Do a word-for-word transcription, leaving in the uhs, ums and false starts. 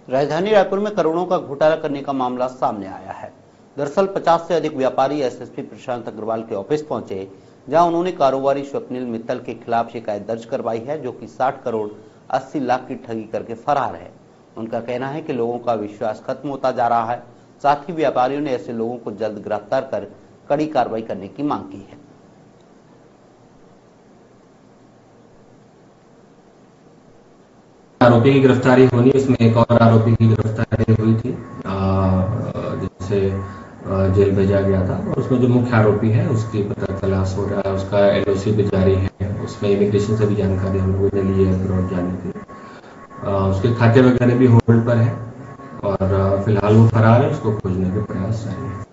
राजधानी रायपुर में करोड़ों का घोटाला करने का मामला सामने आया है। दरअसल पचास से अधिक व्यापारी एसएसपी प्रशांत अग्रवाल के ऑफिस पहुंचे, जहां उन्होंने कारोबारी स्वप्निल मित्तल के खिलाफ शिकायत दर्ज करवाई है, जो कि साठ करोड़ अस्सी लाख की ठगी करके फरार है। उनका कहना है कि लोगों का विश्वास खत्म होता जा रहा है। साथ ही व्यापारियों ने ऐसे लोगों को जल्द गिरफ्तार कर कड़ी कार्रवाई करने की मांग की है। आरोपी की गिरफ्तारी होनी, इसमें एक और आरोपी की गिरफ्तारी हुई थी जिसे जेल भेजा गया था, और उसमें जो मुख्य आरोपी है उसकी पता तलाश हो रहा है। उसका एलओसी भी जारी है। उसमें इमिग्रेशन से भी जानकारी हम लोगों ने ली है अब्रॉड जाने की। उसके खाते वगैरह भी होल्ड पर है और फिलहाल वो फरार है। उसको खोजने के प्रयास जारी है।